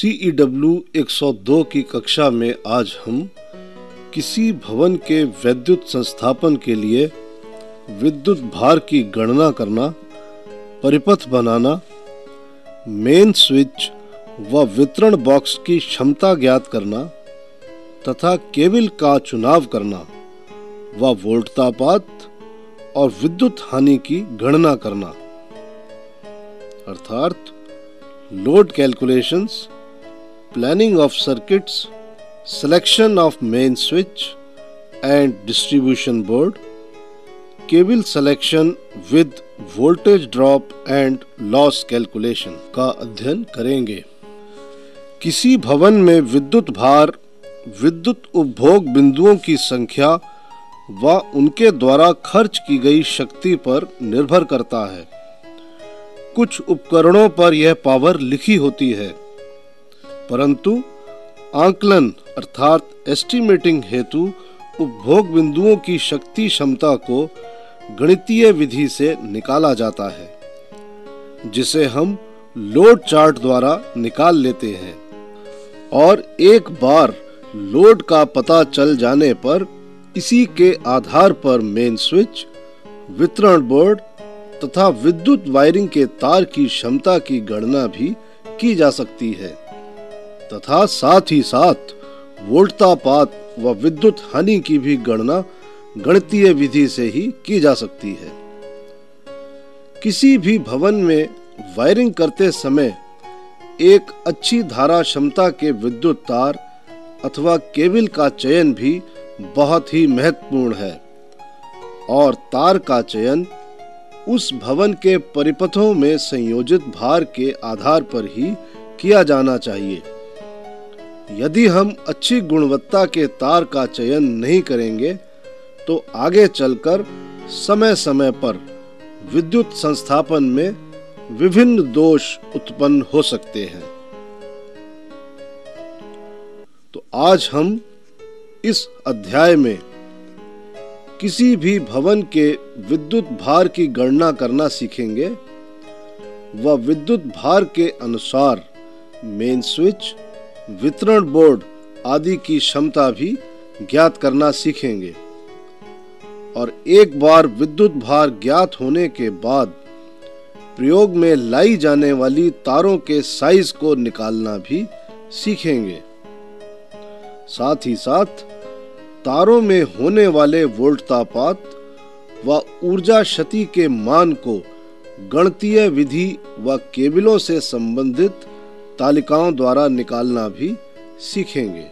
CEW 102 की कक्षा में आज हम किसी भवन के वैद्युत संस्थापन के लिए विद्युत भार की गणना करना, परिपथ बनाना, मेन स्विच व वितरण बॉक्स की क्षमता ज्ञात करना तथा केबल का चुनाव करना व वोल्टतापात और विद्युत हानि की गणना करना अर्थात load calculations, planning of circuits, selection of main switch and distribution board, cable selection with voltage drop and loss calculation का अध्ययन करेंगे। किसी भवन में विद्युत भार विद्युत उपभोग बिंदुओं की संख्या व उनके द्वारा खर्च की गई शक्ति पर निर्भर करता है। कुछ उपकरणों पर यह पावर लिखी होती है, परंतु आंकलन अर्थात एस्टिमेटिंग हेतु उपभोग बिंदुओं की शक्ति क्षमता को गणितीय विधि से निकाला जाता है, जिसे हम लोड चार्ट द्वारा निकाल लेते हैं। और एक बार लोड का पता चल जाने पर इसी के आधार पर मेन स्विच, वितरण बोर्ड तथा विद्युत वायरिंग के तार की क्षमता की गणना भी की जा सकती है तथा साथ ही साथ वोल्टतापात व विद्युत हानि की भी गणना गणितीय विधि से ही की जा सकती है। किसी भी भवन में वायरिंग करते समय एक अच्छी धारा क्षमता के विद्युत तार अथवा केबल का चयन भी बहुत ही महत्वपूर्ण है और तार का चयन उस भवन के परिपथों में संयोजित भार के आधार पर ही किया जाना चाहिए। यदि हम अच्छी गुणवत्ता के तार का चयन नहीं करेंगे तो आगे चलकर समय समय पर विद्युत संस्थापन में विभिन्न दोष उत्पन्न हो सकते हैं। तो आज हम इस अध्याय में किसी भी भवन के विद्युत भार की गणना करना सीखेंगे व विद्युत भार के अनुसार मेन स्विच, वितरण बोर्ड आदि की क्षमता भी ज्ञात करना सीखेंगे। और एक बार विद्युत भार ज्ञात होने के बाद प्रयोग में लाई जाने वाली तारों के साइज को निकालना भी सीखेंगे। साथ ही साथ तारों में होने वाले वोल्टतापात व ऊर्जा क्षति के मान को गणितीय विधि व केबलों से संबंधित तालिकाओं द्वारा निकालना भी सीखेंगे।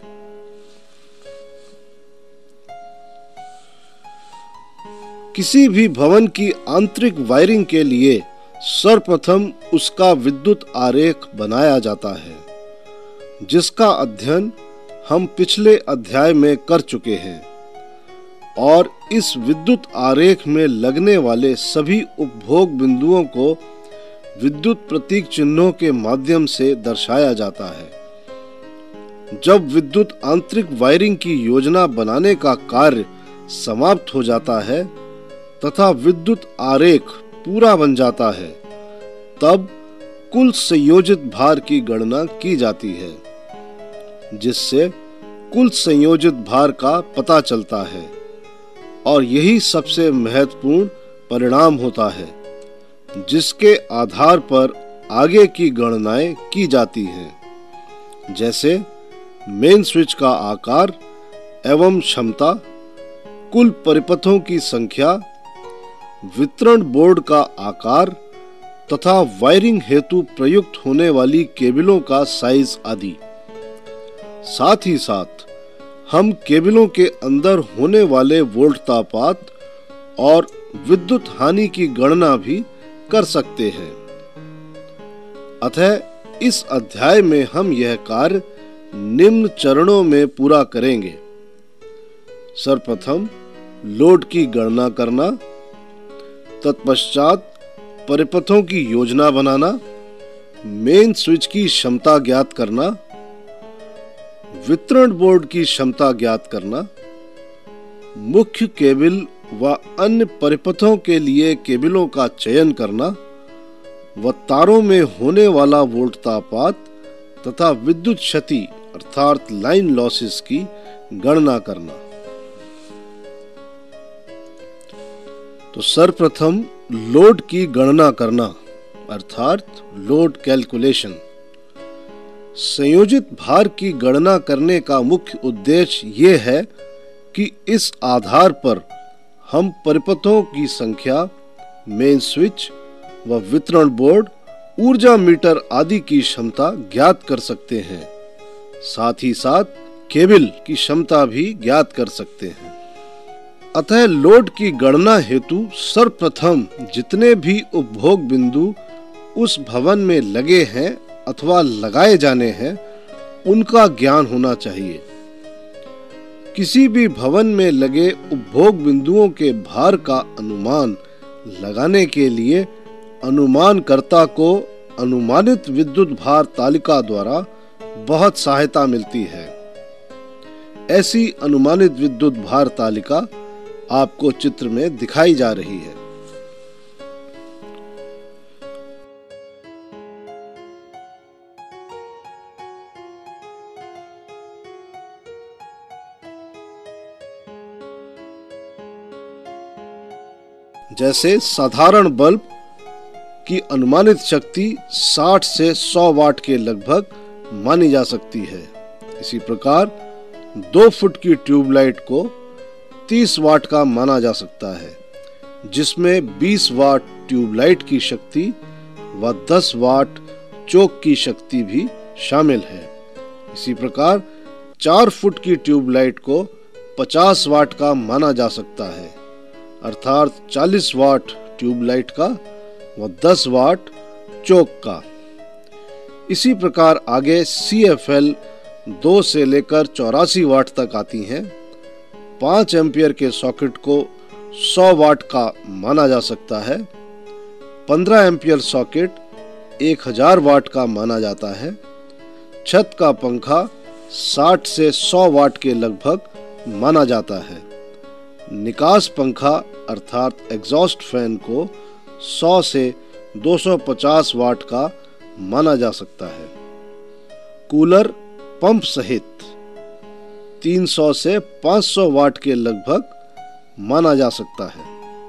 किसी भी भवन की आंतरिक वायरिंग के लिए सर्वप्रथम उसका विद्युत आरेख बनाया जाता है, जिसका अध्ययन हम पिछले अध्याय में कर चुके हैं। और इस विद्युत आरेख में लगने वाले सभी उपभोग बिंदुओं को विद्युत प्रतीक चिन्हों के माध्यम से दर्शाया जाता है। जब विद्युत आंतरिक वायरिंग की योजना बनाने का कार्य समाप्त हो जाता है तथा विद्युत आरेख पूरा बन जाता है, तब कुल संयोजित भार की गणना की जाती है, जिससे कुल संयोजित भार का पता चलता है और यही सबसे महत्वपूर्ण परिणाम होता है, जिसके आधार पर आगे की गणनाएं की जाती हैं, जैसे मेन स्विच का आकार एवं क्षमता, कुल परिपथों की संख्या, वितरण बोर्ड का आकार तथा वायरिंग हेतु प्रयुक्त होने वाली केबलों का साइज आदि। साथ ही साथ हम केबलों के अंदर होने वाले वोल्टतापात और विद्युत हानि की गणना भी कर सकते हैं। अतः इस अध्याय में हम यह कार्य निम्न चरणों में पूरा करेंगे। सर्वप्रथम लोड की गणना करना, तत्पश्चात परिपथों की योजना बनाना, मेन स्विच की क्षमता ज्ञात करना, वितरण बोर्ड की क्षमता ज्ञात करना, मुख्य केबल व अन्य परिपथों के लिए केबलों का चयन करना व तारों में होने वाला वोल्टतापात तथा विद्युत क्षति अर्थात लाइन लॉसेस की गणना करना। तो सर्वप्रथम लोड की गणना करना अर्थात लोड कैलकुलेशन। संयोजित भार की गणना करने का मुख्य उद्देश्य ये है कि इस आधार पर हम परिपथों की संख्या, मेन स्विच व वितरण बोर्ड, ऊर्जा मीटर आदि की क्षमता ज्ञात कर सकते हैं। साथ ही साथ केबल की क्षमता भी ज्ञात कर सकते हैं। अतः लोड की गणना हेतु सर्वप्रथम जितने भी उपभोग बिंदु उस भवन में लगे हैं अथवा लगाए जाने हैं उनका ज्ञान होना चाहिए। किसी भी भवन में लगे उपभोग बिंदुओं के भार का अनुमान लगाने के लिए अनुमानकर्ता को अनुमानित विद्युत भार तालिका द्वारा बहुत सहायता मिलती है। ऐसी अनुमानित विद्युत भार तालिका आपको चित्र में दिखाई जा रही है। जैसे साधारण बल्ब की अनुमानित शक्ति 60 से 100 वाट के लगभग मानी जा सकती है। इसी प्रकार 2 फुट की ट्यूबलाइट को 30 वाट का माना जा सकता है, जिसमें 20 वाट ट्यूबलाइट की शक्ति व 10 वाट चौक की शक्ति भी शामिल है। इसी प्रकार 4 फुट की ट्यूबलाइट को 50 वाट का माना जा सकता है, अर्थात 40 वाट ट्यूबलाइट का व 10 वाट चौक का। इसी प्रकार आगे CFL 2 से लेकर 84 वाट तक आती हैं। 5 एम्पियर के सॉकेट को 100 वाट का माना जा सकता है। 15 एम्पियर सॉकेट 1000 वाट का माना जाता है। छत का पंखा 60 से 100 वाट के लगभग माना जाता है। निकास पंखा अर्थात एग्जॉस्ट फैन को 100 से 250 वाट का माना जा सकता है। कूलर पंप सहित 300 से 500 वाट के लगभग माना जा सकता है।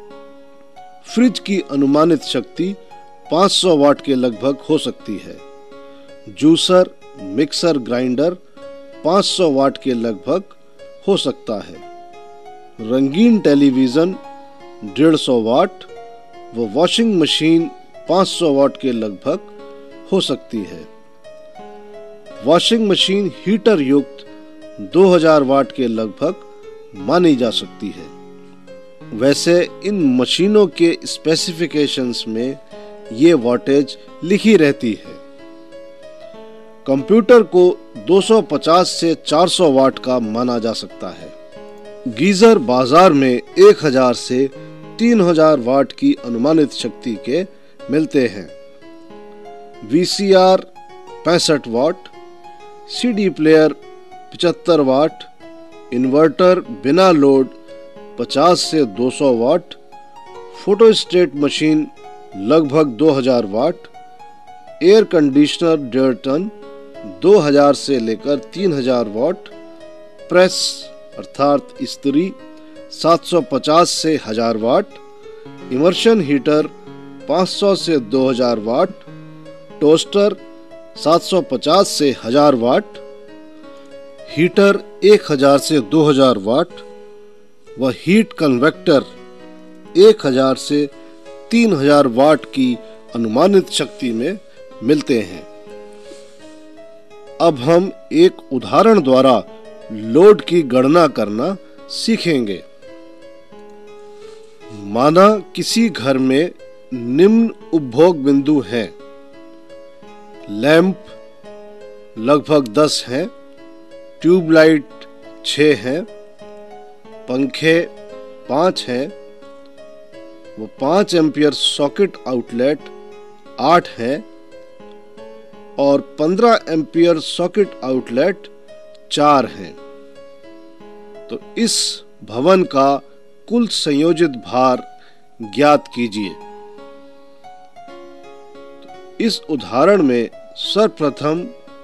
फ्रिज की अनुमानित शक्ति 500 वाट के लगभग हो सकती है। जूसर, मिक्सर, ग्राइंडर 500 वाट के लगभग हो सकता है। रंगीन टेलीविजन 150 वाट व वॉशिंग मशीन 500 वाट के लगभग हो सकती है। वॉशिंग मशीन हीटर युक्त 2000 वाट के लगभग मानी जा सकती है। वैसे इन मशीनों के स्पेसिफिकेशंस में ये वॉटेज लिखी रहती है। कंप्यूटर को 250 से 400 वाट का माना जा सकता है। गीजर बाजार में 1000 से 3000 वाट की अनुमानित शक्ति के मिलते हैं। VCR 65 watt, CD player 75 watt, inverter बिना लोड 50 से 200 वाट, फोटोस्टेट मशीन लगभग 2000 वाट, एयर कंडीशनर 1.5 टन 2000 से लेकर 3000 वाट, प्रेस अर्थात इस्त्री 750 से 1000 वाट, इमर्शन हीटर 500 से 2000 वाट, टोस्टर 750 से 1000 वाट, हीटर 1000 से 2000 वाट व हीट कन्वेक्टर 1000 से 3000 वाट की अनुमानित शक्ति में मिलते हैं। अब हम एक उदाहरण द्वारा लोड की गणना करना सीखेंगे। माना किसी घर में निम्न उपभोग बिंदु हैं। लैंप लगभग 10 हैं, ट्यूबलाइट 6 हैं, पंखे 5 हैं, वो 5 एम्पियर सॉकेट आउटलेट 8 हैं और 15 एम्पियर सॉकेट आउटलेट 4 हैं। तो इस भवन का कुल संयोजित भार ज्ञात कीजिए। इस उदाहरण में सर्वप्रथम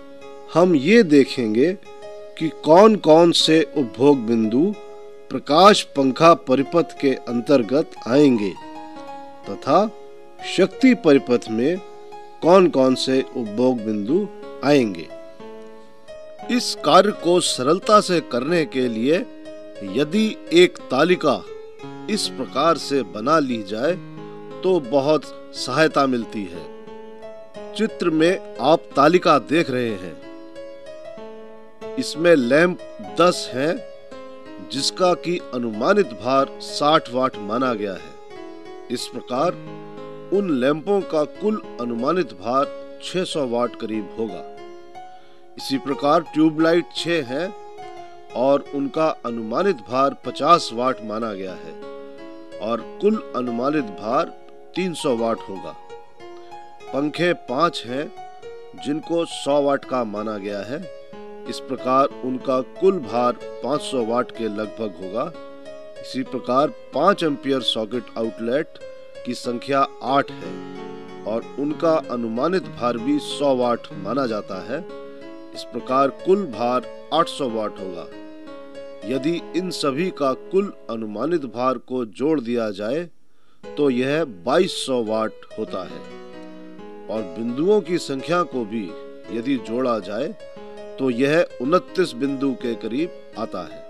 हम ये देखेंगे कि कौन कौन से उपभोग बिंदु प्रकाश पंखा परिपथ के अंतर्गत आएंगे तथा शक्ति परिपथ में कौन कौन से उपभोग बिंदु आएंगे। इस कार्य को सरलता से करने के लिए यदि एक तालिका इस प्रकार से बना ली जाए तो बहुत सहायता मिलती है। चित्र में आप तालिका देख रहे हैं। इसमें लैंप 10 हैं जिसका कि अनुमानित भार 60 वाट माना गया है। इस प्रकार उन लैंपों का कुल अनुमानित भार 600 वाट करीब होगा। इसी प्रकार ट्यूबलाइट 6 है और उनका अनुमानित भार 50 वाट माना गया है और कुल अनुमानित भार 300 वाट होगा। पंखे 5 हैं जिनको 100 वाट का माना गया है। इस प्रकार उनका कुल भार 500 वाट के लगभग होगा। इसी प्रकार 5 एम्पियर सॉकेट आउटलेट की संख्या 8 है और उनका अनुमानित भार भी 100 वाट माना जाता है। इस प्रकार कुल भार 800 वाट होगा। यदि इन सभी का कुल अनुमानित भार को जोड़ दिया जाए तो यह 2200 वाट होता है और बिंदुओं की संख्या को भी यदि जोड़ा जाए तो यह 29 बिंदु के करीब आता है।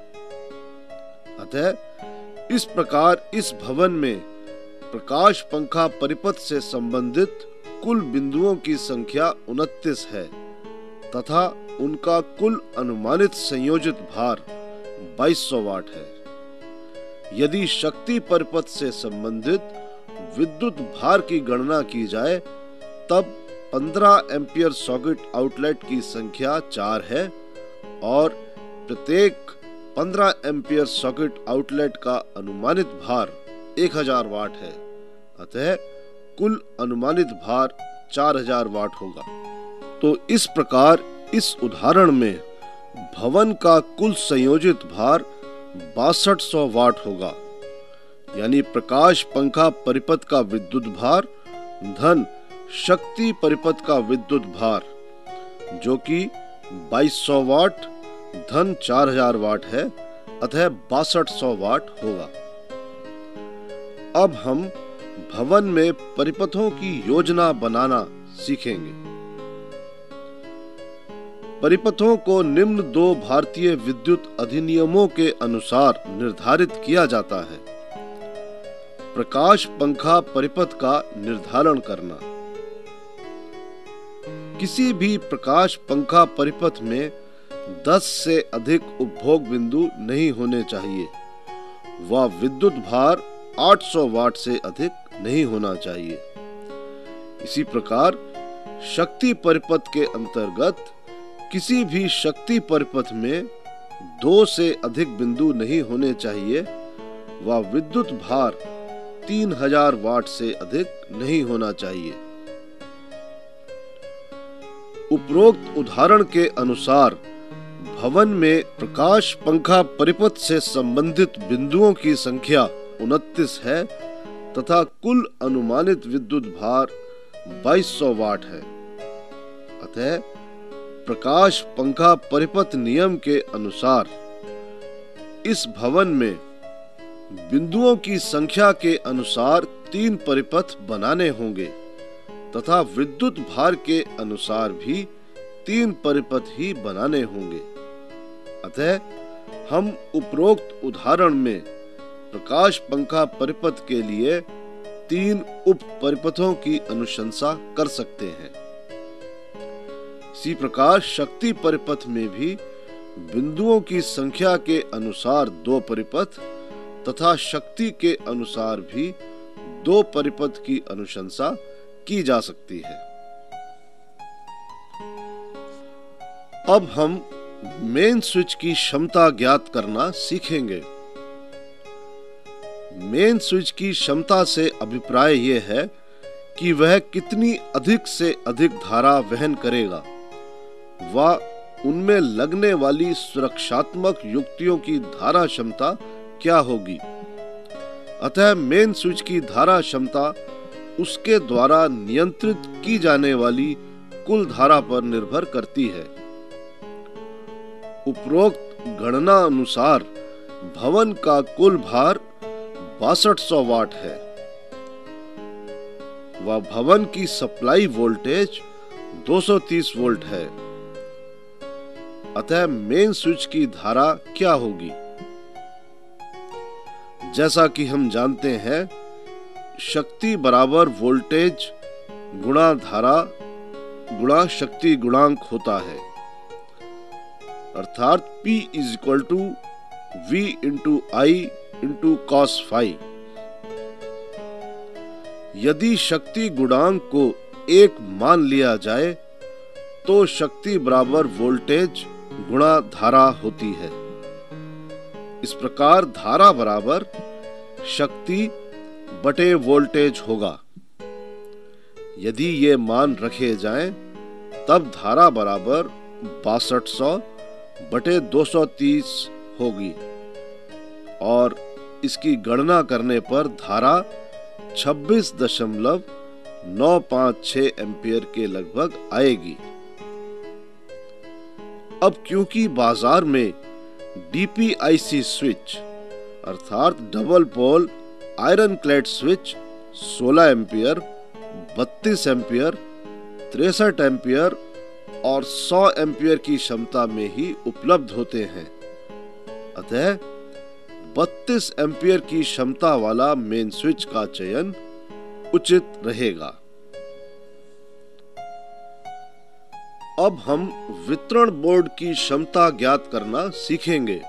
अतः इस प्रकार इस भवन में प्रकाश पंखा परिपथ से संबंधित कुल बिंदुओं की संख्या 29 है तथा उनका कुल अनुमानित संयोजित भार 2200 वाट है। यदि शक्ति परिपथ से संबंधित विद्युत भार की गणना की जाए तब 15 एम्पियर सॉकेट आउटलेट की संख्या 4 है और प्रत्येक 15 एम्पियर सॉकेट आउटलेट का अनुमानित भार 1000 वाट है। अतः कुल अनुमानित भार 4000 वाट होगा। तो इस प्रकार इस उदाहरण में भवन का कुल संयोजित भार 6200 वाट होगा, यानी प्रकाश पंखा परिपथ का विद्युत भार धन शक्ति परिपथ का विद्युत भार जो कि 2200 वाट धन 4000 वाट है, अतः 6200 वाट होगा। अब हम भवन में परिपथों की योजना बनाना सीखेंगे। परिपथों को निम्न 2 भारतीय विद्युत अधिनियमों के अनुसार निर्धारित किया जाता है। प्रकाश पंखा परिपथ का निर्धारण करना। किसी भी प्रकाश पंखा परिपथ में 10 से अधिक उपभोग बिंदु नहीं होने चाहिए व विद्युत भार 800 वाट से अधिक नहीं होना चाहिए। इसी प्रकार शक्ति परिपथ के अंतर्गत किसी भी शक्ति परिपथ में 2 से अधिक बिंदु नहीं होने चाहिए व विद्युत भार 3000 वाट से अधिक नहीं होना चाहिए। उपरोक्त उदाहरण के अनुसार भवन में प्रकाश पंखा परिपथ से संबंधित बिंदुओं की संख्या 29 है तथा कुल अनुमानित विद्युत भार 2200 वाट है। अतः प्रकाश पंखा परिपथ नियम के अनुसार इस भवन में बिंदुओं की संख्या के अनुसार 3 परिपथ बनाने होंगे तथा विद्युत भार के अनुसार भी 3 परिपथ ही बनाने होंगे। अतः हम उपरोक्त उदाहरण में प्रकाश पंखा परिपथ के लिए 3 उप परिपथों की अनुशंसा कर सकते हैं। इसी प्रकार शक्ति परिपथ में भी बिंदुओं की संख्या के अनुसार 2 परिपथ तथा शक्ति के अनुसार भी 2 परिपथ की अनुशंसा की जा सकती है। अब हम मेन स्विच की क्षमता ज्ञात करना सीखेंगे। मेन स्विच की क्षमता से अभिप्राय यह है कि वह कितनी अधिक से अधिक धारा वहन करेगा व उनमें लगने वाली सुरक्षात्मक युक्तियों की धारा क्षमता क्या होगी। अतः मेन स्विच की धारा क्षमता उसके द्वारा नियंत्रित की जाने वाली कुल धारा पर निर्भर करती है। उपरोक्त गणना अनुसार भवन का कुल भार 6200 वाट है व भवन की सप्लाई वोल्टेज 230 वोल्ट है। अतः मेन स्विच की धारा क्या होगी? जैसा कि हम जानते हैं, शक्ति बराबर वोल्टेज गुणा धारा गुणा शक्ति गुणांक होता है, अर्थात P = V × I × cos phi। यदि शक्ति गुणांक को 1 मान लिया जाए तो शक्ति बराबर वोल्टेज गुणा धारा होती है। इस प्रकार धारा बराबर शक्ति बटे वोल्टेज होगा। यदि ये मान रखे जाएं, तब धारा बराबर 6200 बटे 230 होगी और इसकी गणना करने पर धारा 26.956 एम्पियर के लगभग आएगी। अब क्योंकि बाजार में DPIC स्विच अर्थात double pole iron clad switch 16 ampere, 32 ampere, 63 ampere और 100 एम्पियर की क्षमता में ही उपलब्ध होते हैं, अतः 32 एम्पियर की क्षमता वाला मेन स्विच का चयन उचित रहेगा। अब हम वितरण बोर्ड की क्षमता ज्ञात करना सीखेंगे।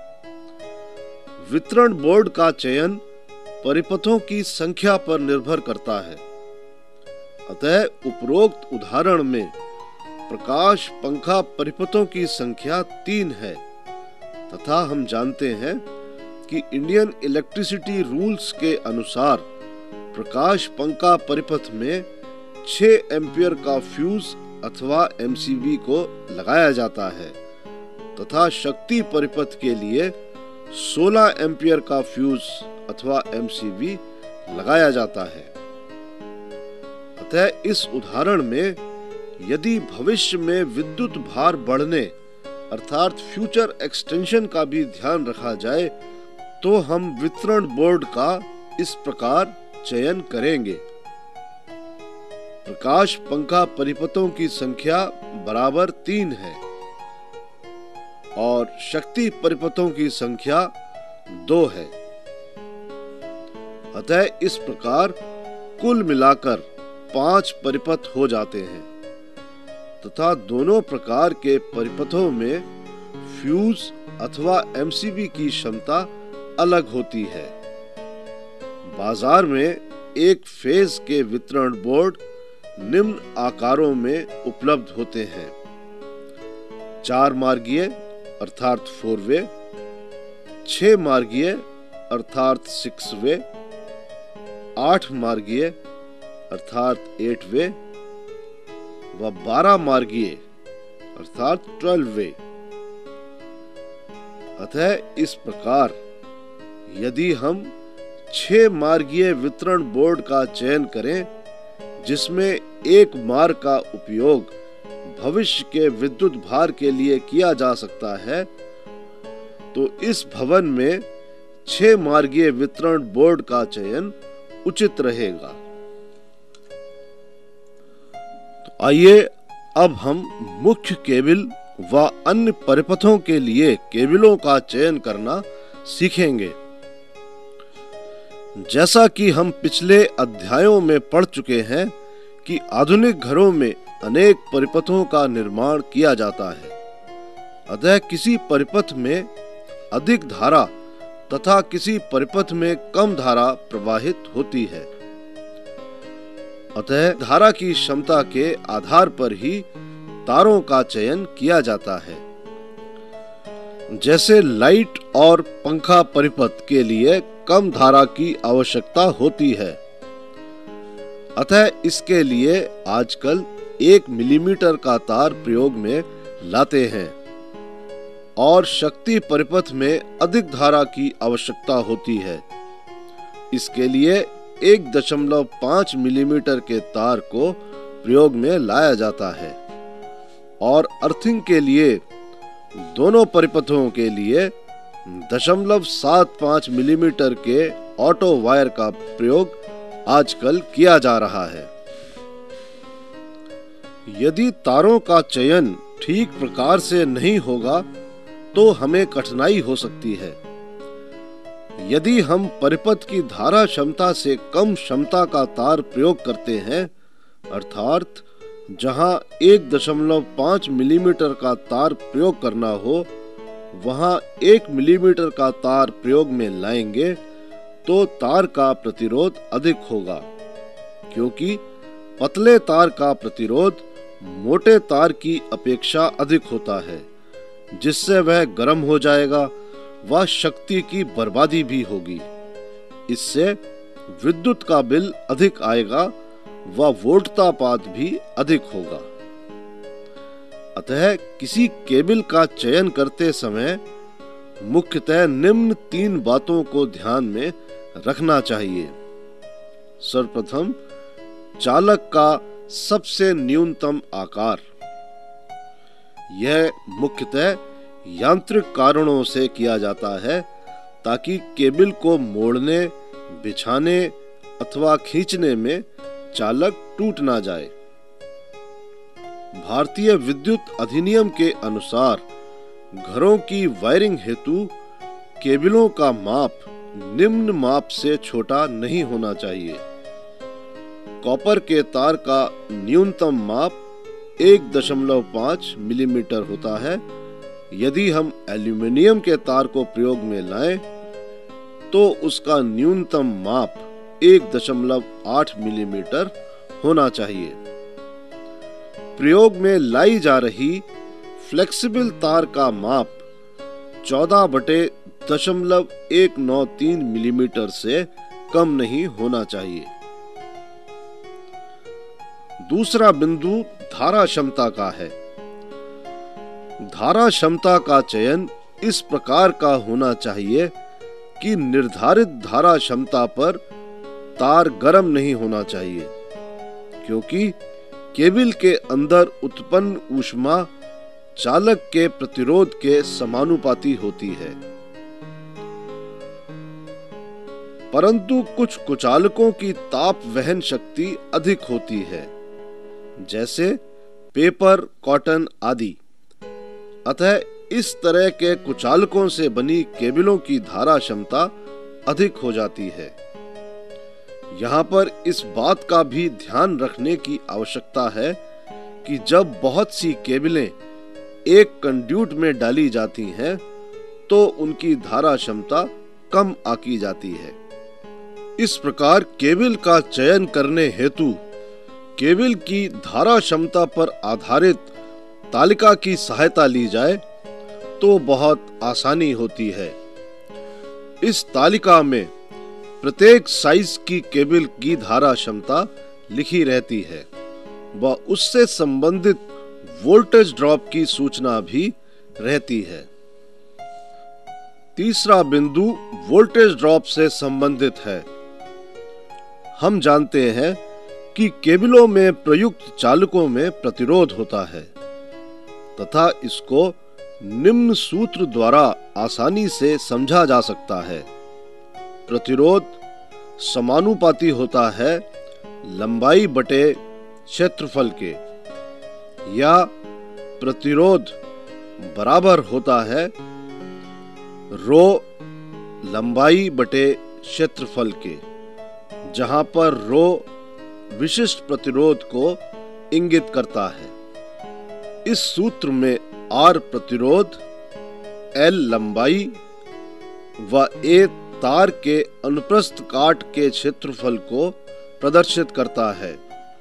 वितरण बोर्ड का चयन परिपथों की संख्या पर निर्भर करता है, अतः उपरोक्त उदाहरण में प्रकाश पंखा परिपथों की संख्या 3 है तथा हम जानते हैं कि इंडियन इलेक्ट्रिसिटी रूल्स के अनुसार प्रकाश पंखा परिपथ में 6 एम्पियर का फ्यूज अथवा MCB को लगाया जाता है तथा शक्ति परिपथ के लिए 16 एम्पियर का फ्यूज अथवा MCB लगाया जाता है। अतः इस उदाहरण में यदि भविष्य में विद्युत भार बढ़ने अर्थात फ्यूचर एक्सटेंशन का भी ध्यान रखा जाए तो हम वितरण बोर्ड का इस प्रकार चयन करेंगे। प्रकाश पंखा परिपथों की संख्या बराबर 3 है और शक्ति परिपथों की संख्या 2 है, अतः इस प्रकार कुल मिलाकर 5 परिपथ हो जाते हैं तथा दोनों प्रकार के परिपथों में फ्यूज अथवा MCB की क्षमता अलग होती है। बाजार में एक फेज के वितरण बोर्ड निम्न आकारों में उपलब्ध होते हैं: 4 मार्गीय अर्थात 4 वे, 6 मार्गीय अर्थात 6 वे, 8 मार्गीय अर्थात 8 वे व 12 मार्गीय अर्थात 12 वे। अतः इस प्रकार यदि हम 6 मार्गीय वितरण बोर्ड का चयन करें जिसमें एक मार्ग का उपयोग भविष्य के विद्युत भार के लिए किया जा सकता है, तो इस भवन में 6 मार्गीय वितरण बोर्ड का चयन उचित रहेगा। तो आइए अब हम मुख्य केबल व अन्य परिपथों के लिए केबलों का चयन करना सीखेंगे। जैसा कि हम पिछले अध्यायों में पढ़ चुके हैं कि आधुनिक घरों में अनेक परिपथों का निर्माण किया जाता है, अतः किसी परिपथ में अधिक धारा तथा किसी परिपथ में कम धारा प्रवाहित होती है। अतः धारा की क्षमता के आधार पर ही तारों का चयन किया जाता है। जैसे लाइट और पंखा परिपथ के लिए कम धारा की आवश्यकता होती है, अतः इसके लिए आजकल 1 मिलीमीटर का तार प्रयोग में लाते हैं और शक्ति परिपथ में अधिक धारा की आवश्यकता होती है। इसके लिए 1.5 मिलीमीटर के तार को प्रयोग में लाया जाता है और अर्थिंग के लिए दोनों परिपथों के लिए 0.75 मिलीमीटर के ऑटो वायर का प्रयोग आजकल किया जा रहा है। यदि तारों का चयन ठीक प्रकार से नहीं होगा तो हमें कठिनाई हो सकती है। यदि हम परिपथ की धारा क्षमता से कम क्षमता का तार प्रयोग करते हैं, अर्थात जहां 1.5 मिलीमीटर का तार प्रयोग करना हो वहां 1 मिलीमीटर का तार प्रयोग में लाएंगे, तो तार का प्रतिरोध अधिक होगा, क्योंकि पतले तार का प्रतिरोध मोटे तार की अपेक्षा अधिक होता है, जिससे वह गर्म हो जाएगा व शक्ति की बर्बादी भी होगी। इससे विद्युत का बिल अधिक आएगा व वोल्टतापात भी अधिक होगा। अतः किसी केबल का चयन करते समय मुख्यतः निम्न 3 बातों को ध्यान में रखना चाहिए। सर्वप्रथम, चालक का सबसे न्यूनतम आकार। यह मुख्यतः यांत्रिक कारणों से किया जाता है ताकि केबल को मोड़ने, बिछाने अथवा खींचने में चालक टूट ना जाए। भारतीय विद्युत अधिनियम के अनुसार घरों की वायरिंग हेतु केबलों का माप निम्न माप से छोटा नहीं होना चाहिए। कॉपर के तार का न्यूनतम माप 1.5 मिलीमीटर होता है। यदि हम एल्यूमीनियम के तार को प्रयोग में लाएं, तो उसका न्यूनतम माप 1.8 मिलीमीटर होना चाहिए। प्रयोग में लाई जा रही फ्लेक्सिबल तार का माप 14/193 मिलीमीटर से कम नहीं होना चाहिए। दूसरा बिंदु धारा क्षमता का है। धारा क्षमता का चयन इस प्रकार का होना चाहिए कि निर्धारित धारा क्षमता पर तार गर्म नहीं होना चाहिए, क्योंकि केबल के अंदर उत्पन्न ऊष्मा चालक के प्रतिरोध के समानुपाती होती है। परंतु कुछ कुचालकों की ताप वहन शक्ति अधिक होती है, जैसे पेपर, कॉटन आदि। अतः इस तरह के कुचालकों से बनी केबलों की धारा क्षमता अधिक हो जाती है। यहाँ पर इस बात का भी ध्यान रखने की आवश्यकता है कि जब बहुत सी केबलें एक कंड्यूट में डाली जाती हैं, तो उनकी धारा क्षमता कम आंकी जाती है। इस प्रकार केबल का चयन करने हेतु केबल की धारा क्षमता पर आधारित तालिका की सहायता ली जाए तो बहुत आसानी होती है। इस तालिका में प्रत्येक साइज की केबल की धारा क्षमता लिखी रहती है व उससे संबंधित वोल्टेज ड्रॉप की सूचना भी रहती है। तीसरा बिंदु वोल्टेज ड्रॉप से संबंधित है। हम जानते हैं कि केबलों में प्रयुक्त चालकों में प्रतिरोध होता है तथा इसको निम्न सूत्र द्वारा आसानी से समझा जा सकता है। प्रतिरोध समानुपाती होता है लंबाई बटे क्षेत्रफल के, या प्रतिरोध बराबर होता है रो लंबाई बटे क्षेत्रफल के, जहां पर रो विशिष्ट प्रतिरोध को इंगित करता है। इस सूत्र में R प्रतिरोध, L लंबाई व A तार के अनुप्रस्थ काट के क्षेत्रफल को प्रदर्शित करता है।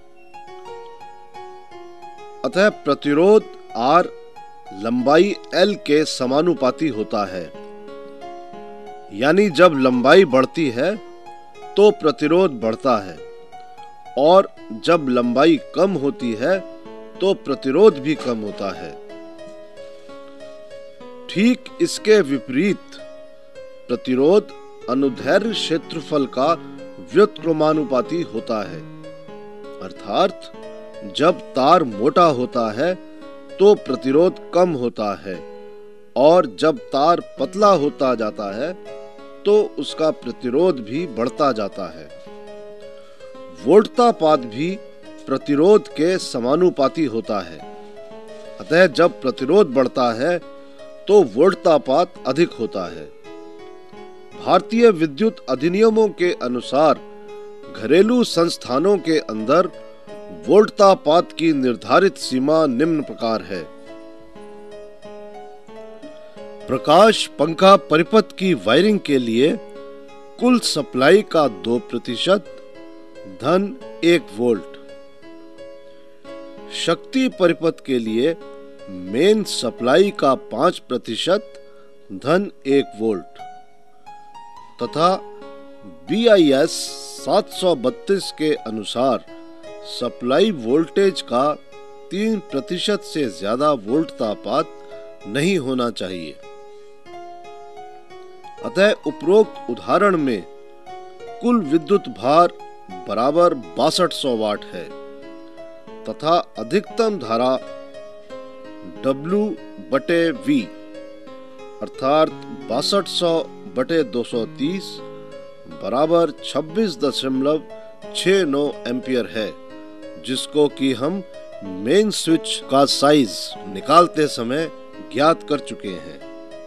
अतः प्रतिरोध R लंबाई L के समानुपाती होता है। यानी जब लंबाई बढ़ती है तो प्रतिरोध बढ़ता है, और जब लंबाई कम होती है तो प्रतिरोध भी कम होता है। ठीक इसके विपरीत प्रतिरोध अनुदैर्ध्य क्षेत्रफल का व्युत्क्रमानुपाती होता है। अर्थात जब तार मोटा होता है तो प्रतिरोध कम होता है और जब तार पतला होता जाता है तो उसका प्रतिरोध भी बढ़ता जाता है। वोल्टतापात भी प्रतिरोध के समानुपाती होता है। अतः जब प्रतिरोध बढ़ता है तो वोल्टतापात अधिक होता है। भारतीय विद्युत अधिनियमों के अनुसार घरेलू संस्थानों के अंदर वोल्टतापात की निर्धारित सीमा निम्न प्रकार है। प्रकाश पंखा परिपथ की वायरिंग के लिए कुल सप्लाई का 2% धन 1 वोल्ट। शक्ति परिपथ के लिए मेन सप्लाई का 5% धन 1 वोल्ट तथा BIS 732 के अनुसार सप्लाई वोल्टेज का 3% से ज्यादा वोल्टतापात नहीं होना चाहिए। अतः उपरोक्त उदाहरण में कुल विद्युत भार बराबर 6200 वाट है तथा अधिकतम धारा W/V अर्थात 6200/230 बराबर 26.69 एम्पियर है, जिसको कि हम मेन स्विच का साइज निकालते समय ज्ञात कर चुके हैं।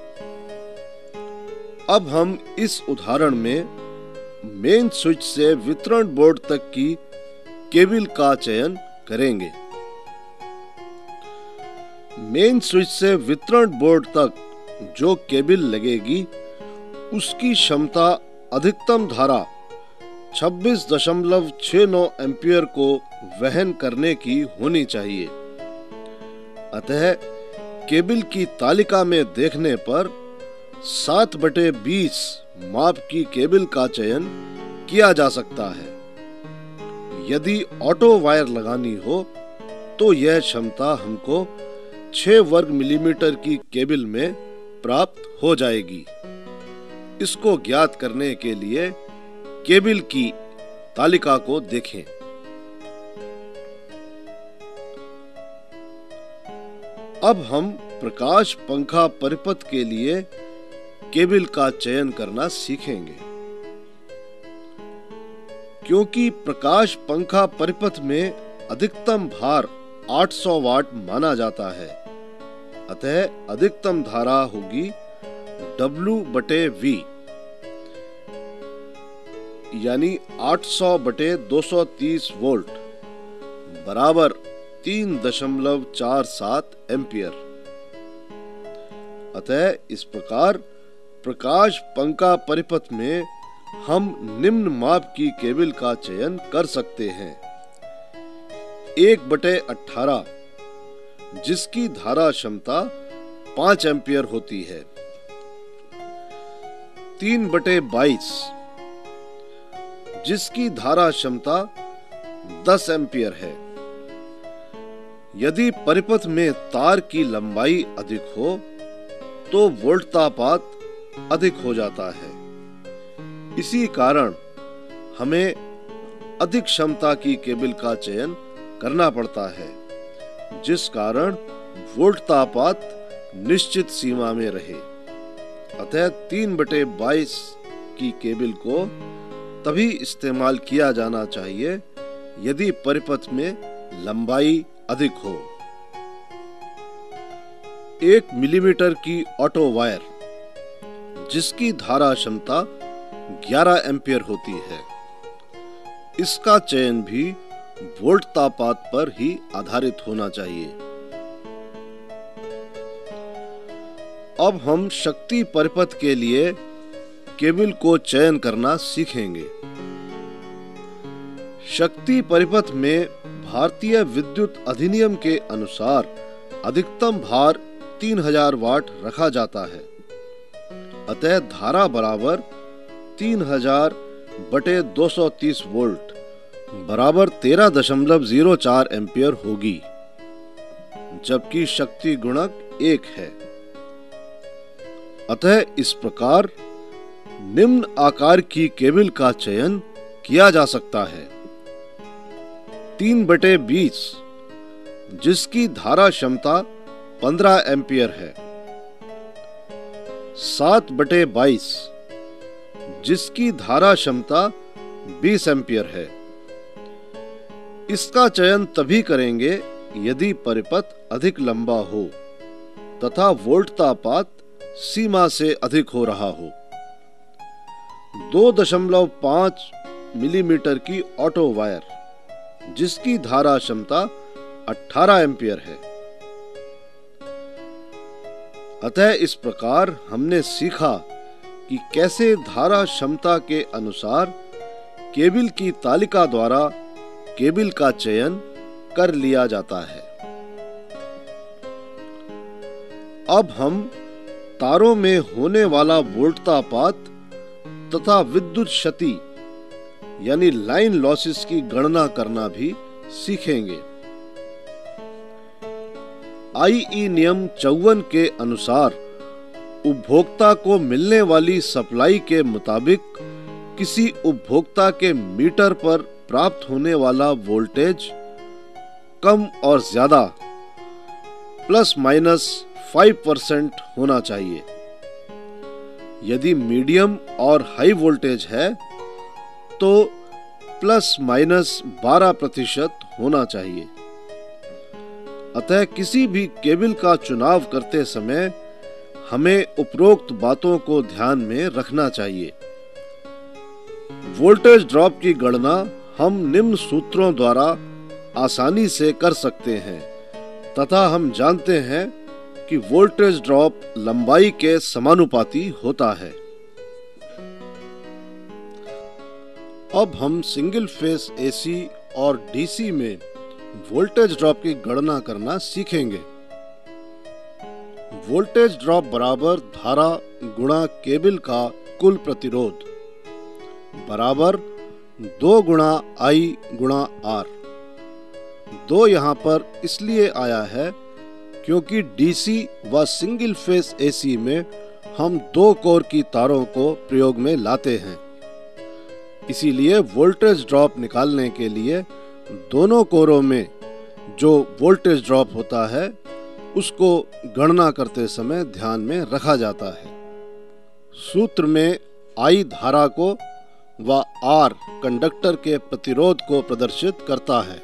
अब हम इस उदाहरण में मेन स्विच से वितरण बोर्ड तक की केबल का चयन करेंगे। मेन स्विच से वितरण बोर्ड तक जो केबल लगेगी उसकी क्षमता अधिकतम धारा 26.69 एम्पियर को वहन करने की होनी चाहिए। अतः केबल की तालिका में देखने पर 7/20 माप की केबल का चयन किया जा सकता है। यदि ऑटो वायर लगानी हो तो यह क्षमता हमको 6 वर्ग मिलीमीटर की केबल में प्राप्त हो जाएगी। इसको ज्ञात करने के लिए केबल की तालिका को देखें। अब हम प्रकाश पंखा परिपथ के लिए केबल का चयन करना सीखेंगे। क्योंकि प्रकाश पंखा परिपथ में अधिकतम भार 800 वाट माना जाता है, अतः अधिकतम धारा होगी W/V यानी 800/230 वोल्ट बराबर 3.47 एम्पियर। अतः इस प्रकार प्रकाश पंखा परिपथ में हम निम्न माप की केबल का चयन कर सकते हैं। 1/18 जिसकी धारा क्षमता 5 एम्पियर होती है। 3/22 जिसकी धारा क्षमता 10 एम्पियर है। यदि परिपथ में तार की लंबाई अधिक हो तो वोल्टतापात अधिक हो जाता है। इसी कारण हमें अधिक क्षमता की केबल का चयन करना पड़ता है, जिस कारण वोल्टतापात निश्चित सीमा में रहे। अतः 3/22 की केबल को तभी इस्तेमाल किया जाना चाहिए यदि परिपथ में लंबाई अधिक हो। 1 मिलीमीटर की ऑटो वायर जिसकी धारा क्षमता 11 एम्पियर होती है, इसका चयन भी वोल्टतापात पर ही आधारित होना चाहिए। अब हम शक्ति परिपथ के लिए केबल को चयन करना सीखेंगे। शक्ति परिपथ में भारतीय विद्युत अधिनियम के अनुसार अधिकतम भार 3000 वाट रखा जाता है। अतः धारा बराबर 3000/230 वोल्ट बराबर 13.04 एम्पियर होगी, जबकि शक्ति गुणक 1 है। अतः इस प्रकार निम्न आकार की केबल का चयन किया जा सकता है। 3/20 जिसकी धारा क्षमता 15 एम्पियर है। 7/22 जिसकी धारा क्षमता 20 एम्पियर है। इसका चयन तभी करेंगे यदि परिपथ अधिक लंबा हो तथा वोल्टतापात सीमा से अधिक हो रहा हो। 2.5 मिलीमीटर की ऑटो वायर जिसकी धारा क्षमता 18 एम्पियर है। अतः इस प्रकार हमने सीखा कि कैसे धारा क्षमता के अनुसार केबल की तालिका द्वारा केबल का चयन कर लिया जाता है। अब हम तारों में होने वाला वोल्टतापात तथा विद्युत क्षति यानी लाइन लॉसेस की गणना करना भी सीखेंगे। आईई नियम 54 के अनुसार उपभोक्ता को मिलने वाली सप्लाई के मुताबिक किसी उपभोक्ता के मीटर पर प्राप्त होने वाला वोल्टेज कम और ज्यादा +- 5% होना चाहिए। यदि मीडियम और हाई वोल्टेज है तो +-12% होना चाहिए। अतः किसी भी केबल का चुनाव करते समय हमें उपरोक्त बातों को ध्यान में रखना चाहिए। वोल्टेज ड्रॉप की गणना हम निम्न सूत्रों द्वारा आसानी से कर सकते हैं तथा हम जानते हैं कि वोल्टेज ड्रॉप लंबाई के समानुपाती होता है। अब हम सिंगल फेस एसी और डीसी में वोल्टेज ड्रॉप की गणना करना सीखेंगे। वोल्टेज ड्रॉप बराबर धारा गुणा केबल का कुल प्रतिरोध बराबर 2 गुणा I गुणा R। 2 यहाँ पर इसलिए आया है क्योंकि डीसी व सिंगल फेस एसी में हम 2 कोर की तारों को प्रयोग में लाते हैं। इसीलिए वोल्टेज ड्रॉप निकालने के लिए दोनों कोरों में जो वोल्टेज ड्रॉप होता है उसको गणना करते समय ध्यान में रखा जाता है। सूत्र में I धारा को व R कंडक्टर के प्रतिरोध को प्रदर्शित करता है,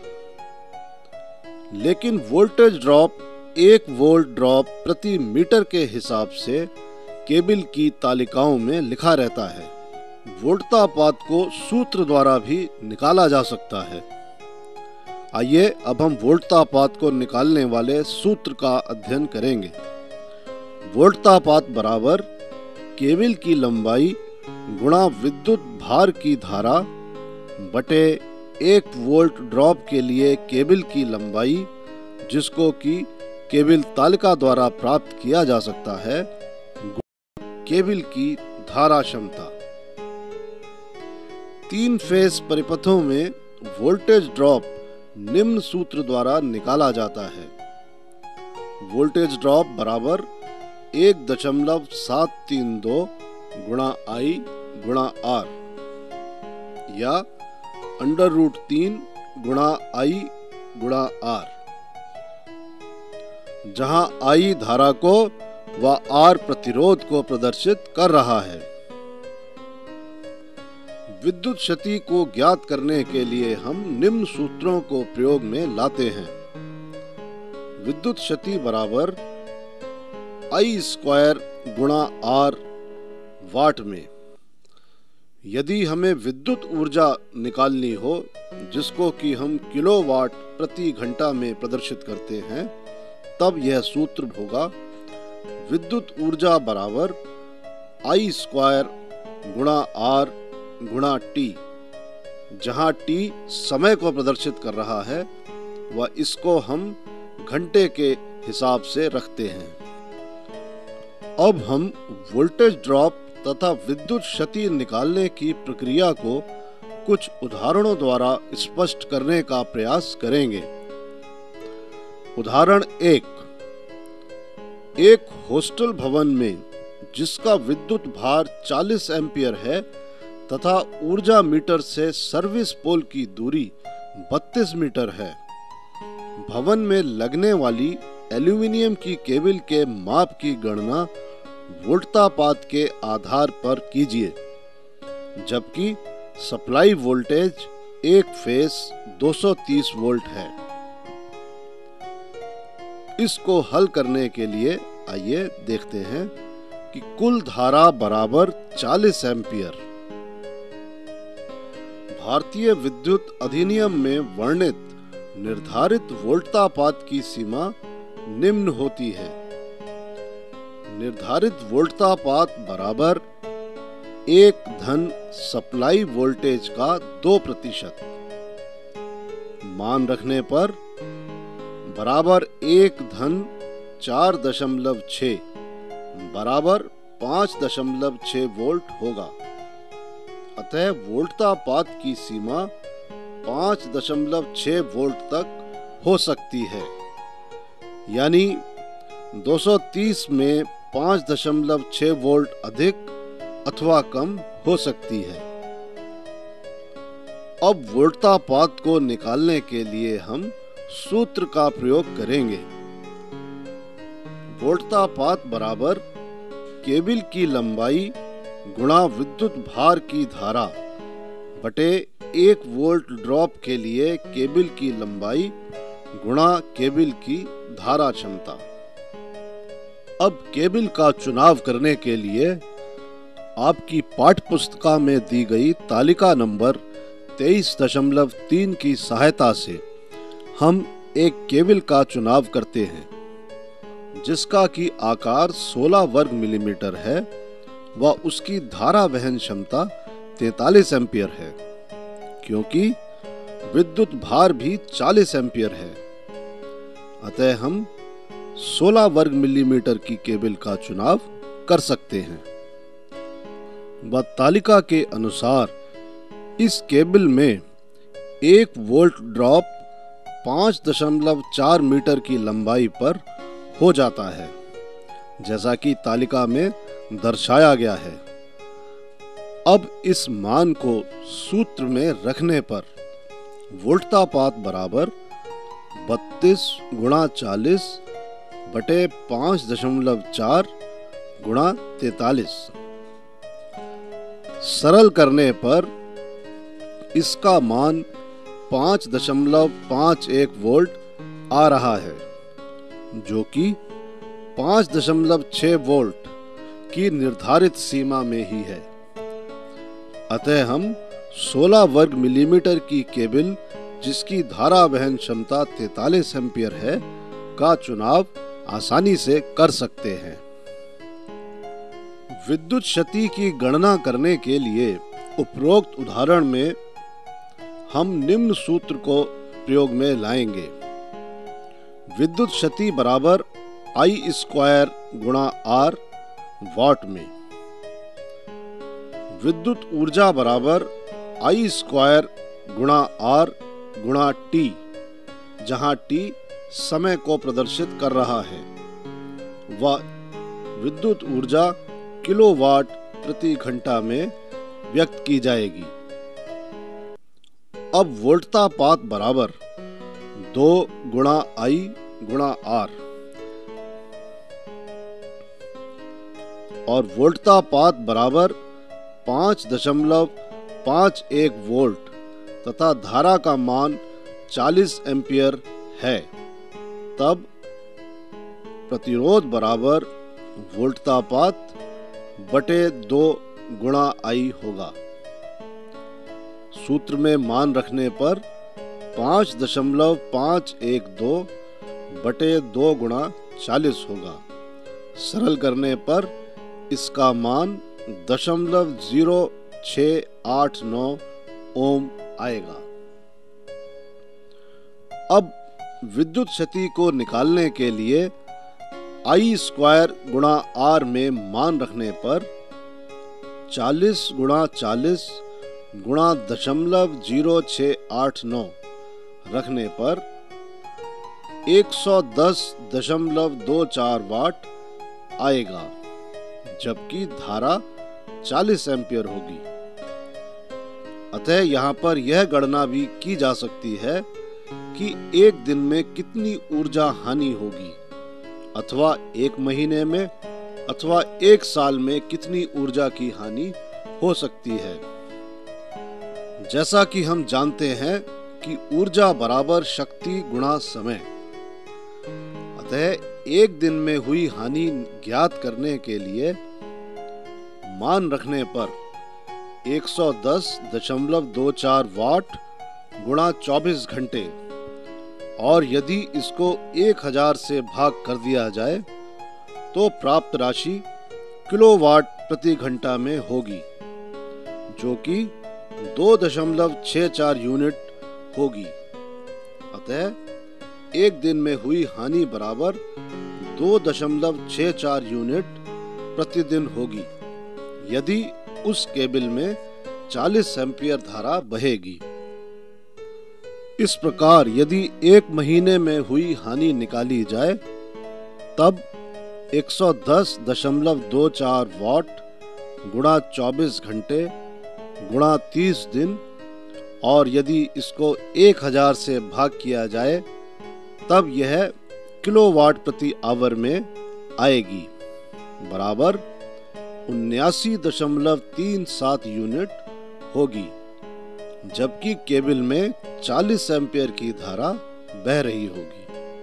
लेकिन वोल्टेज ड्रॉप 1 वोल्ट ड्रॉप प्रति मीटर के हिसाब से केबल की तालिकाओं में लिखा रहता है। वोल्टतापात को सूत्र द्वारा भी निकाला जा सकता है। आइए अब हम वोल्टतापात को निकालने वाले सूत्र का अध्ययन करेंगे। वोल्टतापात बराबर केबल की लंबाई गुणा विद्युत भार की धारा बटे 1 वोल्ट ड्रॉप के लिए केबल की लंबाई जिसको कि केबल तालिका द्वारा प्राप्त किया जा सकता है केबल की धारा क्षमता। 3 फेस परिपथों में वोल्टेज ड्रॉप निम्न सूत्र द्वारा निकाला जाता है। वोल्टेज ड्रॉप बराबर 1.732 गुणा I गुणा R या √3 गुणा I गुणा R, जहां I धारा को व R प्रतिरोध को प्रदर्शित कर रहा है। विद्युत क्षति को ज्ञात करने के लिए हम निम्न सूत्रों को प्रयोग में लाते हैं। विद्युत क्षति बराबर I² गुणा R वाट में। यदि हमें विद्युत ऊर्जा निकालनी हो जिसको कि हम किलोवाट प्रति घंटा में प्रदर्शित करते हैं, तब यह सूत्र होगा विद्युत ऊर्जा बराबर I² गुणा R गुणा T, जहां T समय को प्रदर्शित कर रहा है व इसको हम घंटे के हिसाब से रखते हैं। अब हम वोल्टेज ड्रॉप तथा विद्युत क्षति निकालने की प्रक्रिया को कुछ उदाहरणों द्वारा स्पष्ट करने का प्रयास करेंगे। उदाहरण 1। एक हॉस्टल भवन में जिसका विद्युत भार 40 एम्पियर है तथा ऊर्जा मीटर से सर्विस पोल की दूरी 32 मीटर है। भवन में लगने वाली एल्यूमिनियम की केबल के माप की गणना वोल्टतापात के आधार पर कीजिए, जबकि सप्लाई वोल्टेज एक फेस 230 वोल्ट है। इसको हल करने के लिए आइए देखते हैं कि कुल धारा बराबर 40 एम्पियर। भारतीय विद्युत अधिनियम में वर्णित निर्धारित वोल्टतापात की सीमा निम्न होती है। निर्धारित वोल्टतापात बराबर 1 धन सप्लाई वोल्टेज का 2%। मान रखने पर बराबर 1 धन 4.6 बराबर 5.6 वोल्ट होगा। अतः वोल्टतापात की सीमा 5.6 वोल्ट तक हो सकती है, यानी 230 में 5.6 वोल्ट अधिक अथवा कम हो सकती है। अब वोल्टतापात को निकालने के लिए हम सूत्र का प्रयोग करेंगे। वोल्टतापात बराबर केबल की लंबाई गुणा विद्युत भार की धारा बटे 1 वोल्ट ड्रॉप के लिए केबल की लंबाई गुणा केबल की धारा क्षमता। अब केबल का चुनाव करने के लिए आपकी पाठ्यपुस्तिका में दी गई तालिका नंबर 23.3 की सहायता से हम एक केबल का चुनाव करते हैं, जिसका की आकार 16 वर्ग मिलीमीटर है व उसकी धारा वहन क्षमता 43 एम्पियर है, क्योंकि विद्युत भार भी 40 एम्पियर है। अतः हम 16 वर्ग मिलीमीटर की केबल का चुनाव कर सकते हैं। व तालिका के अनुसार इस केबल में 1 वोल्ट ड्रॉप 5.4 मीटर की लंबाई पर हो जाता है, जैसा कि तालिका में दर्शाया गया है। अब इस मान को सूत्र में रखने पर वोल्टतापात बराबर 32 गुणा 40 बटे 5.4 गुणा 43। सरल करने पर इसका मान 5.51 वोल्ट आ रहा है, जो कि 5.6 वोल्ट की निर्धारित सीमा में ही है। अतः हम 16 वर्ग मिलीमीटर की केबल, जिसकी धारा वहन क्षमता 43 एम्पियर है, का चुनाव आसानी से कर सकते हैं। विद्युत क्षति की गणना करने के लिए उपरोक्त उदाहरण में हम निम्न सूत्र को प्रयोग में लाएंगे। विद्युत क्षति बराबर I² गुणा R वाट में। विद्युत ऊर्जा बराबर I² गुणा R गुणा T, जहां T समय को प्रदर्शित कर रहा है, व विद्युत ऊर्जा किलोवाट प्रति घंटा में व्यक्त की जाएगी। अब वोल्टतापात बराबर 2 गुणा I गुणा R और वोल्टतापात बराबर 5.51 वोल्ट तथा धारा का मान 40 एम्पियर है, तब प्रतिरोध बराबर वोल्टतापात बटे 2 गुणा I होगा। सूत्र में मान रखने पर 5.512 बटे 2 गुणा 40 होगा। सरल करने पर इसका मान 0.0689 ओम आएगा। अब विद्युत क्षति को निकालने के लिए I² गुणा R में मान रखने पर 40 गुणा 40 गुणा 0.0689 रखने पर 110.24 वाट आएगा, जबकि धारा 40 एम्पियर होगी। अतः यहाँ पर यह गणना भी की जा सकती है कि एक दिन में कितनी ऊर्जा हानि होगी, अथवा एक महीने में अथवा एक साल में कितनी ऊर्जा की हानि हो सकती है। जैसा कि हम जानते हैं कि ऊर्जा बराबर शक्ति गुणा समय, अतः एक दिन में हुई हानि ज्ञात करने के लिए मान रखने पर 110.24 वाट गुणा 24 घंटे, और यदि इसको 1000 से भाग कर दिया जाए तो प्राप्त राशि किलोवाट प्रति घंटा में होगी, जो कि 2.64 यूनिट होगी। अतः एक दिन में हुई हानि बराबर 2.64 यूनिट प्रतिदिन होगी यदि उस केबल में 40 एम्पीयर धारा बहेगी। इस प्रकार यदि एक महीने में हुई हानि निकाली जाए तब 110.24 वाट गुणा 24 घंटे गुणा 30 दिन, और यदि इसको 1000 से भाग किया जाए तब यह किलोवाट प्रति आवर में आएगी, बराबर 79.37 यूनिट होगी, जबकि केबल में 40 एम्पीयर की धारा बह रही होगी।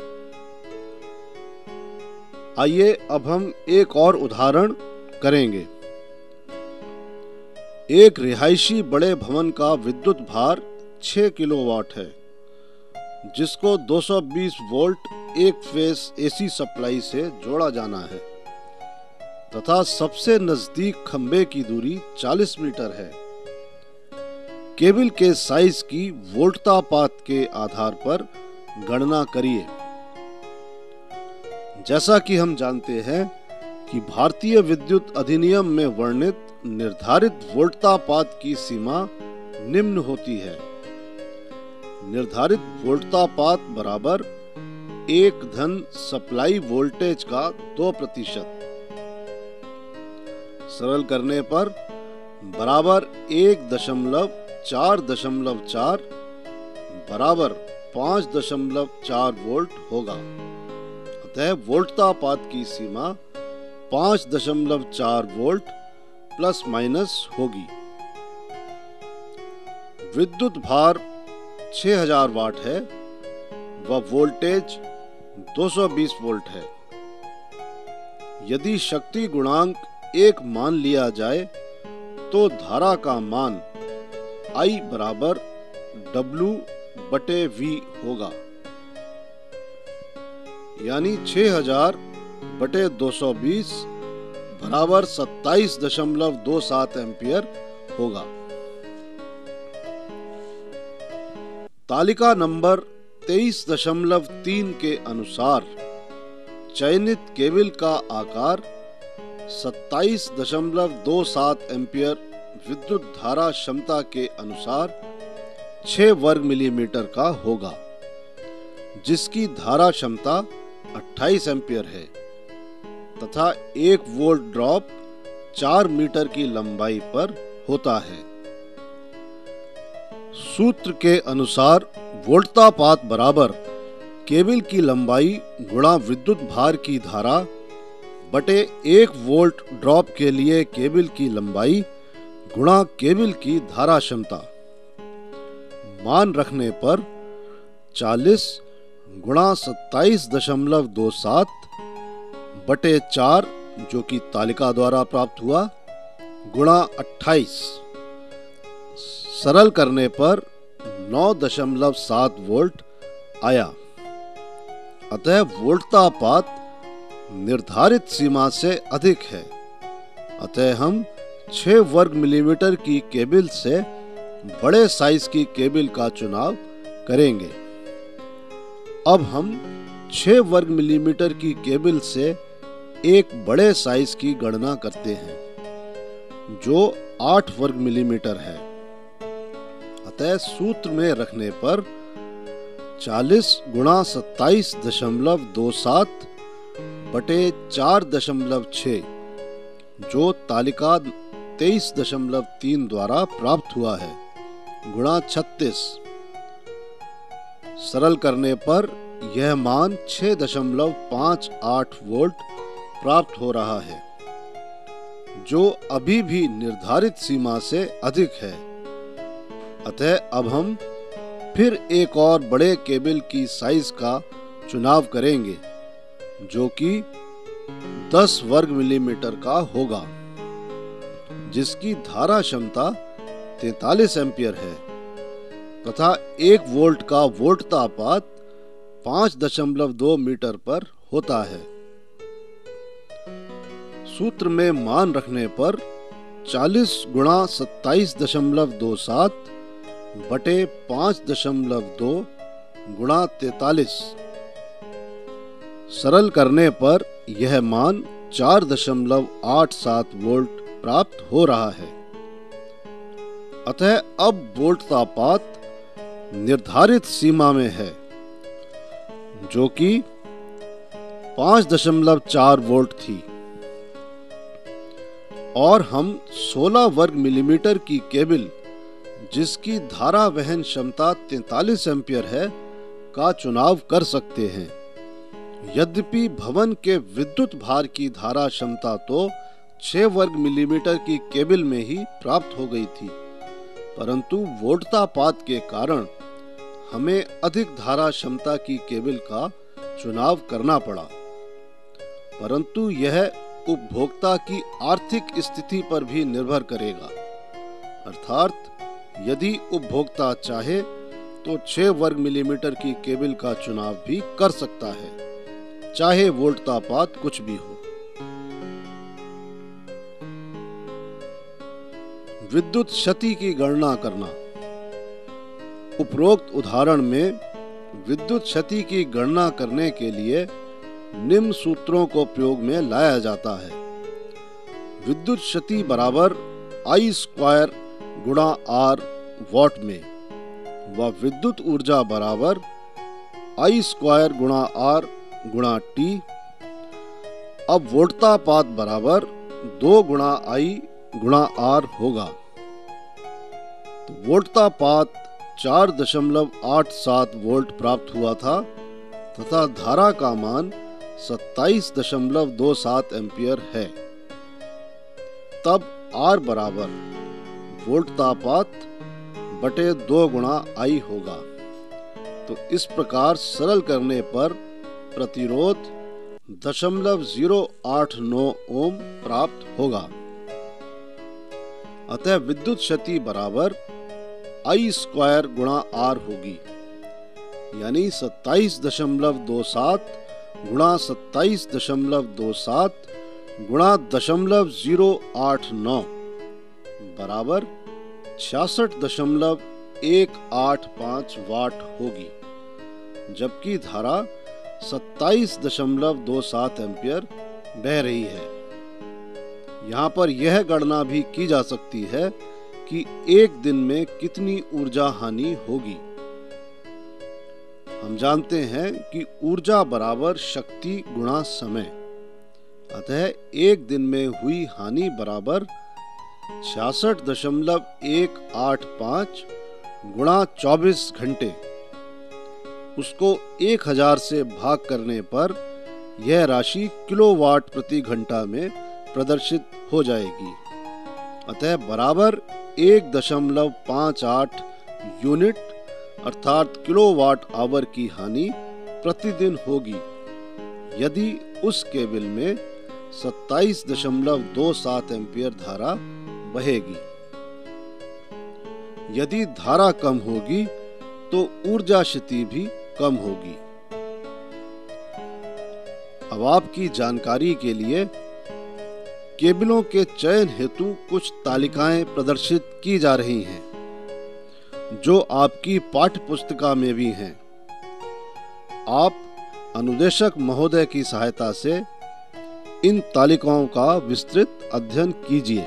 आइए अब हम एक और उदाहरण करेंगे। एक रिहायशी बड़े भवन का विद्युत भार 6 किलोवाट है, जिसको 220 वोल्ट एक फेस एसी सप्लाई से जोड़ा जाना है तथा सबसे नजदीक खंबे की दूरी 40 मीटर है। केबल के साइज की वोल्टतापात के आधार पर गणना करिए। जैसा कि हम जानते हैं कि भारतीय विद्युत अधिनियम में वर्णित निर्धारित वोल्टतापात की सीमा निम्न होती है। निर्धारित वोल्टतापात बराबर 1 धन सप्लाई वोल्टेज का 2%। सरल करने पर बराबर 1.4.4 बराबर 5.4 वोल्ट होगा। अतः वोल्टतापात की सीमा 5.4 वोल्ट प्लस माइनस होगी। विद्युत भार 6000 वाट है व वोल्टेज 220 वोल्ट है। यदि शक्ति गुणांक 1 मान लिया जाए तो धारा का मान I बराबर W/V होगा, यानी 6000/220 बराबर 27.27 एम्पियर होगा। तालिका नंबर 23.3 के अनुसार चयनित केबल का आकार 27.27 एम्पियर विद्युत धारा क्षमता के अनुसार 6 वर्ग मिलीमीटर का होगा, जिसकी धारा क्षमता 28 एम्पियर है तथा 1 वोल्ट ड्रॉप 4 मीटर की लंबाई पर होता है। सूत्र के अनुसार वोल्टतापात बराबर केबल की लंबाई गुणा विद्युत भार की धारा बटे 1 वोल्ट ड्रॉप के लिए केबल की लंबाई गुणा केबल की धारा क्षमता। मान रखने पर 40 गुणा 27.27 बटे 4 जो कि तालिका द्वारा प्राप्त हुआ गुणा 28, सरल करने पर 9.7 वोल्ट आया। अतः वोल्टतापात निर्धारित सीमा से अधिक है। अतः हम 6 वर्ग मिलीमीटर की केबल से बड़े साइज की केबल का चुनाव करेंगे। अब हम 6 वर्ग मिलीमीटर की केबल से एक बड़े साइज की गणना करते हैं जो 8 वर्ग मिलीमीटर है। अतः सूत्र में रखने पर 40 गुणा 27.27 बटे 4.6 जो तालिका 23.3 द्वारा प्राप्त हुआ है गुणा 36, सरल करने पर यह मान 6.58 वोल्ट प्राप्त हो रहा है। जो अभी भी निर्धारित सीमा से अधिक है। अतः अब हम फिर एक और बड़े केबल की साइज का चुनाव करेंगे जो कि 10 वर्ग मिलीमीटर का होगा, जिसकी धारा क्षमता 43 एम्पियर है तथा 1 वोल्ट का वोल्टतापात 5.2 मीटर पर होता है। सूत्र में मान रखने पर 40 गुणा 27.27 बटे 5.2 गुणा 43 सरल करने पर यह मान 4.87 वोल्ट प्राप्त हो रहा है। अतः अब वोल्टतापात निर्धारित सीमा में है जो कि 5.4 वोल्ट थी और हम 16 वर्ग मिलीमीटर की केबल जिसकी धारा वहन क्षमता 43 एम्पियर है का चुनाव कर सकते हैं। यद्यपि भवन के विद्युत भार की धारा क्षमता तो 6 वर्ग मिलीमीटर की केबल में ही प्राप्त हो गई थी, परंतु वोल्टतापात के कारण हमें अधिक धारा क्षमता की केबल का चुनाव करना पड़ा। परंतु यह उपभोक्ता की आर्थिक स्थिति पर भी निर्भर करेगा, अर्थात यदि उपभोक्ता चाहे तो 6 वर्ग मिलीमीटर की केबल का चुनाव भी कर सकता है, चाहे वोल्टतापात कुछ भी हो। विद्युत क्षति की गणना करना। उपरोक्त उदाहरण में विद्युत क्षति की गणना करने के लिए निम्न सूत्रों को प्रयोग में लाया जाता है। विद्युत क्षति बराबर I स्क्वायर गुणा R वॉट में व विद्युत ऊर्जा बराबर I स्क्वायर गुणा R गुणा T। अब वोल्टतापात बराबर 2 गुणा I गुणा R होगा। तो वोल्टतापात 4.87 वोल्ट प्राप्त हुआ था तथा धारा का मान 27.27 एम्पियर है। तब R बराबर वोल्टतापात बटे 2 गुणा I होगा। तो इस प्रकार सरल करने पर प्रतिरोध 0.089 ओम प्राप्त होगा। अतः विद्युत क्षति बराबर I स्क्वायर गुणा R होगी, यानी 27.27 गुणा 27.27 गुणा 0.089 बराबर 66.185 वाट होगी, जबकि धारा 27.27 एम्पियर बह रही है। यहाँ पर यह गणना भी की जा सकती है कि एक दिन में कितनी ऊर्जा हानि होगी। हम जानते हैं कि ऊर्जा बराबर शक्ति गुणा समय, अतः एक दिन में हुई हानि बराबर 66.185 गुणा 24 घंटे। उसको 1000 से भाग करने पर यह राशि किलोवाट प्रति घंटा में प्रदर्शित हो जाएगी। अतः बराबर 1.58 यूनिट अर्थात किलोवाट आवर की हानि प्रतिदिन होगी यदि उस केबल में 27.27 एम्पियर धारा बहेगी। यदि धारा कम होगी तो ऊर्जा क्षति भी कम होगी। अब आपकी जानकारी के लिए केबलों के चयन हेतु कुछ तालिकाएं प्रदर्शित की जा रही हैं, जो आपकी पाठ्य पुस्तिका में भी हैं। आप अनुदेशक महोदय की सहायता से इन तालिकाओं का विस्तृत अध्ययन कीजिए।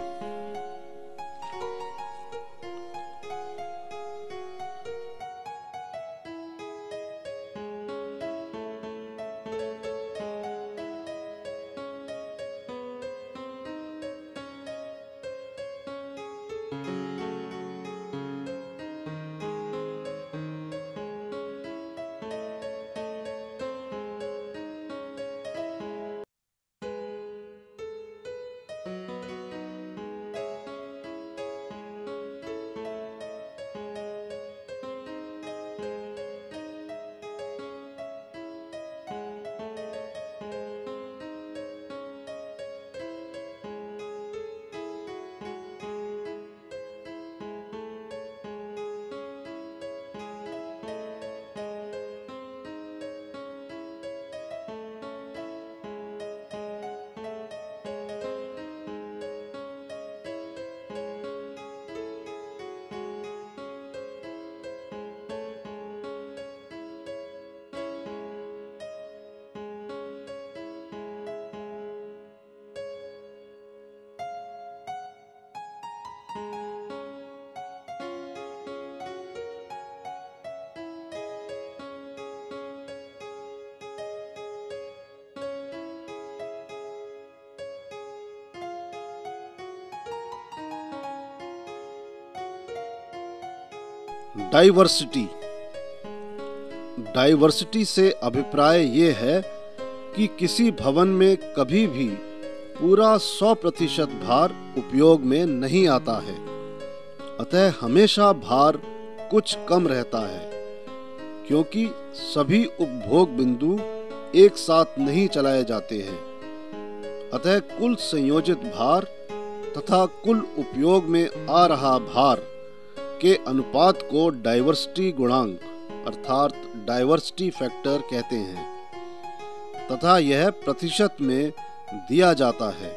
डाइवर्सिटी। डाइवर्सिटी से अभिप्राय ये है कि किसी भवन में कभी भी पूरा 100% भार उपयोग में नहीं आता है, अतः हमेशा भार कुछ कम रहता है, क्योंकि सभी उपभोग बिंदु एक साथ नहीं चलाए जाते हैं। अतः कुल संयोजित भार तथा कुल उपयोग में आ रहा भार के अनुपात को डाइवर्सिटी गुणांक अर्थात डाइवर्सिटी फैक्टर कहते हैं तथा यह प्रतिशत में दिया जाता है।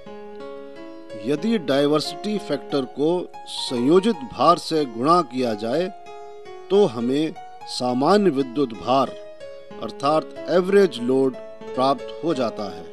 यदि डाइवर्सिटी फैक्टर को संयोजित भार से गुणा किया जाए तो हमें सामान्य विद्युत भार अर्थात एवरेज लोड प्राप्त हो जाता है।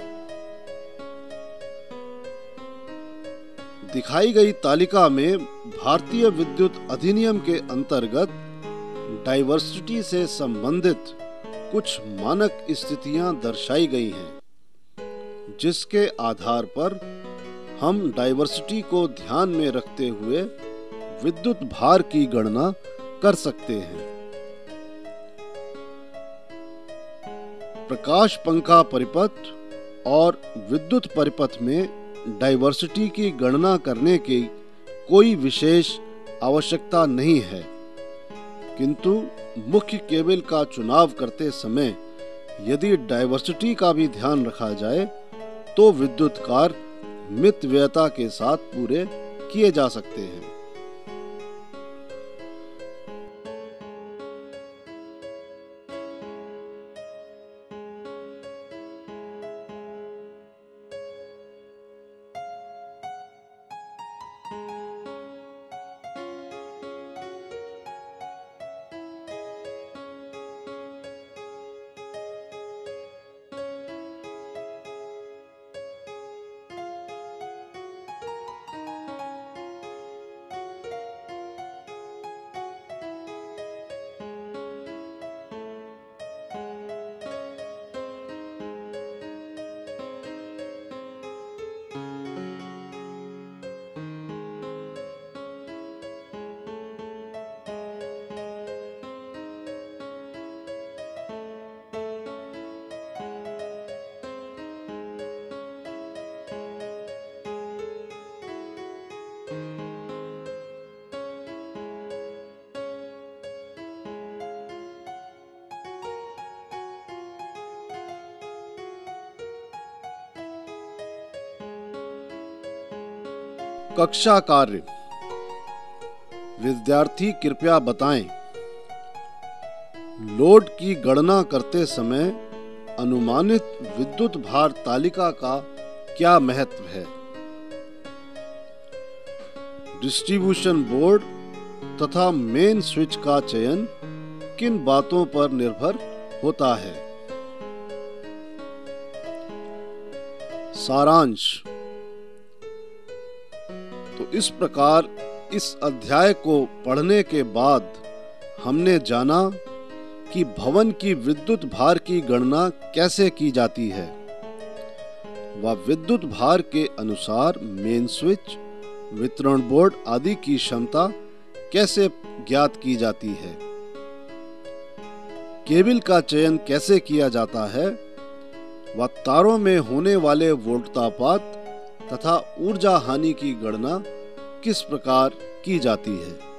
दिखाई गई तालिका में भारतीय विद्युत अधिनियम के अंतर्गत डाइवर्सिटी से संबंधित कुछ मानक स्थितियां दर्शाई गई हैं, जिसके आधार पर हम डाइवर्सिटी को ध्यान में रखते हुए विद्युत भार की गणना कर सकते हैं। प्रकाश पंखा परिपथ और विद्युत परिपथ में डाइवर्सिटी की गणना करने की कोई विशेष आवश्यकता नहीं है, किंतु मुख्य केबल का चुनाव करते समय यदि डाइवर्सिटी का भी ध्यान रखा जाए तो विद्युत कार्य मितव्ययता के साथ पूरे किए जा सकते हैं। कक्षा कार्य। विद्यार्थी कृपया बताएं, लोड की गणना करते समय अनुमानित विद्युत भार तालिका का क्या महत्व है। डिस्ट्रीब्यूशन बोर्ड तथा मेन स्विच का चयन किन बातों पर निर्भर होता है। सारांश। तो इस प्रकार इस अध्याय को पढ़ने के बाद हमने जाना कि भवन की विद्युत भार की गणना कैसे की जाती है व विद्युत भार के अनुसार मेन स्विच, वितरण बोर्ड आदि की क्षमता कैसे ज्ञात की जाती है। केबल का चयन कैसे किया जाता है व तारों में होने वाले वोल्टतापात तथा ऊर्जा हानि की गणना किस प्रकार की जाती है।